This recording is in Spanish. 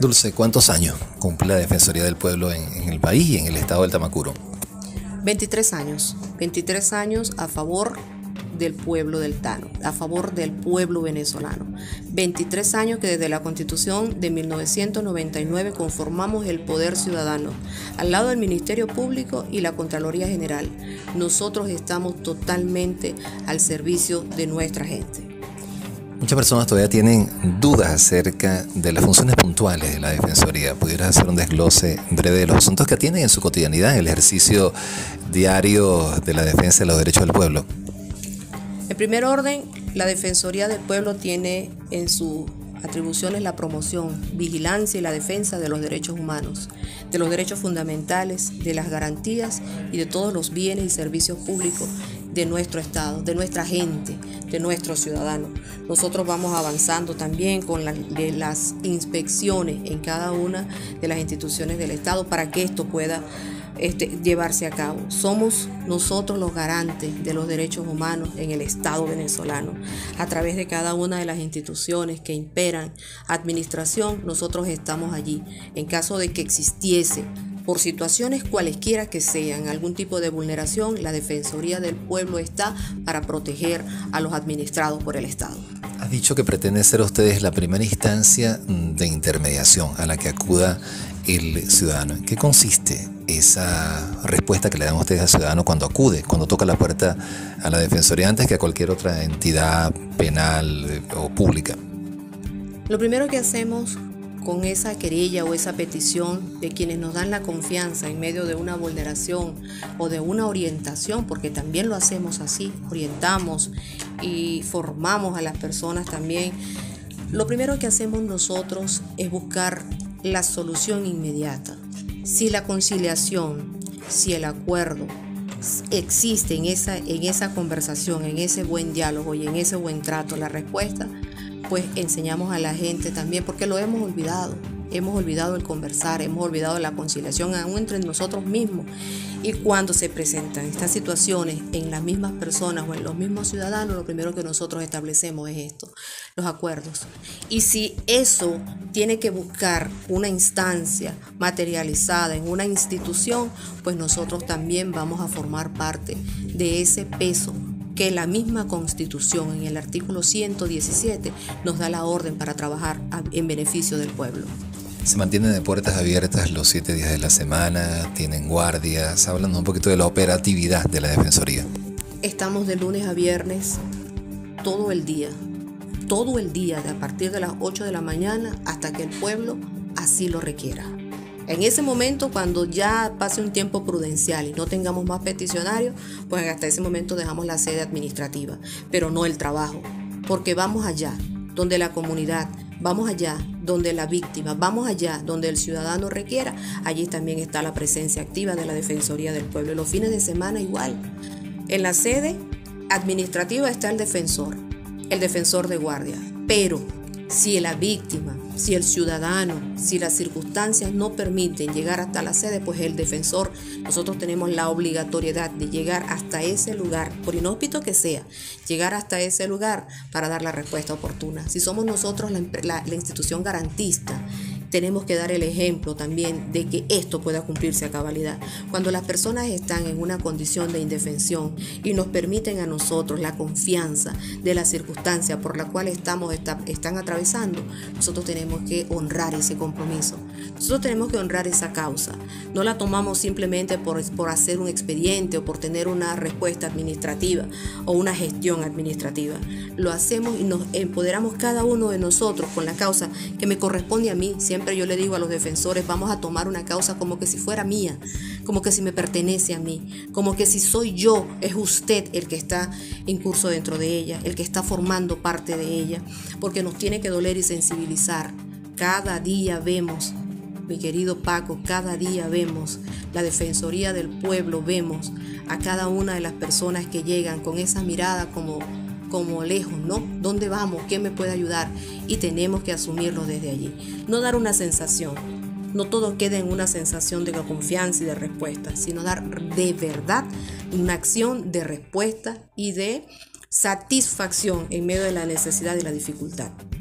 Dulce, ¿cuántos años cumple la Defensoría del Pueblo en el país y en el estado del Tamacuro? 23 años, 23 años a favor del pueblo del Tano, a favor del pueblo venezolano. 23 años que desde la Constitución de 1999 conformamos el Poder Ciudadano, al lado del Ministerio Público y la Contraloría General. Nosotros estamos totalmente al servicio de nuestra gente. Muchas personas todavía tienen dudas acerca de las funciones puntuales de la Defensoría. ¿Pudieras hacer un desglose breve de los asuntos que atienden en su cotidianidad, en el ejercicio diario de la defensa de los derechos del pueblo? En primer orden, la Defensoría del Pueblo tiene en sus atribuciones la promoción, vigilancia y la defensa de los derechos humanos, de los derechos fundamentales, de las garantías y de todos los bienes y servicios públicos de nuestro Estado, de nuestra gente, de nuestros ciudadanos. Nosotros vamos avanzando también con las inspecciones en cada una de las instituciones del Estado para que esto pueda llevarse a cabo. Somos nosotros los garantes de los derechos humanos en el Estado venezolano. A través de cada una de las instituciones que imperan administración, nosotros estamos allí. En caso de que existiese, por situaciones cualesquiera que sean, algún tipo de vulneración, la Defensoría del Pueblo está para proteger a los administrados por el Estado. Has dicho que pretende ser ustedes la primera instancia de intermediación a la que acuda el ciudadano. ¿En qué consiste esa respuesta que le dan ustedes al ciudadano cuando acude, cuando toca la puerta a la Defensoría antes que a cualquier otra entidad penal o pública? Lo primero que hacemos con esa querella o esa petición de quienes nos dan la confianza en medio de una vulneración o de una orientación, porque también lo hacemos así, orientamos y formamos a las personas también. Lo primero que hacemos nosotros es buscar la solución inmediata. Si la conciliación, si el acuerdo existe en esa conversación, en ese buen diálogo y en ese buen trato, la respuesta, pues enseñamos a la gente también, porque lo hemos olvidado el conversar, hemos olvidado la conciliación aún entre nosotros mismos. Y cuando se presentan estas situaciones en las mismas personas o en los mismos ciudadanos, lo primero que nosotros establecemos es esto, los acuerdos. Y si eso tiene que buscar una instancia materializada en una institución, pues nosotros también vamos a formar parte de ese peso que la misma Constitución en el artículo 117 nos da la orden para trabajar en beneficio del pueblo. Se mantienen de puertas abiertas los 7 días de la semana, tienen guardias. Háblanos un poquito de la operatividad de la Defensoría. Estamos de lunes a viernes todo el día, de a partir de las 8 de la mañana hasta que el pueblo así lo requiera. En ese momento, cuando ya pase un tiempo prudencial y no tengamos más peticionarios, pues hasta ese momento dejamos la sede administrativa, pero no el trabajo, porque vamos allá donde la comunidad, vamos allá donde la víctima, vamos allá donde el ciudadano requiera. Allí también está la presencia activa de la Defensoría del Pueblo. Los fines de semana igual. En la sede administrativa está el defensor de guardia, pero si la víctima, si el ciudadano, si las circunstancias no permiten llegar hasta la sede, pues el defensor, nosotros tenemos la obligatoriedad de llegar hasta ese lugar, por inhóspito que sea, llegar hasta ese lugar para dar la respuesta oportuna. Si somos nosotros la institución garantista, tenemos que dar el ejemplo también de que esto pueda cumplirse a cabalidad. Cuando las personas están en una condición de indefensión y nos permiten a nosotros la confianza de la circunstancia por la cual están atravesando, nosotros tenemos que honrar ese compromiso. Nosotros tenemos que honrar esa causa. No la tomamos simplemente por hacer un expediente o por tener una respuesta administrativa o una gestión administrativa. Lo hacemos y nos empoderamos cada uno de nosotros con la causa que me corresponde a mí. Siempre yo le digo a los defensores, vamos a tomar una causa como que si fuera mía, como que si me pertenece a mí, como que si soy yo, es usted el que está en curso dentro de ella, el que está formando parte de ella, porque nos tiene que doler y sensibilizar. Cada día vemos, mi querido Paco, cada día vemos la Defensoría del Pueblo, vemos a cada una de las personas que llegan con esa mirada como lejos, ¿no? ¿Dónde vamos? ¿Quién me puede ayudar? Y tenemos que asumirlo desde allí. No dar una sensación. No todo queda en una sensación de confianza y de respuesta, sino dar de verdad una acción de respuesta y de satisfacción en medio de la necesidad y la dificultad.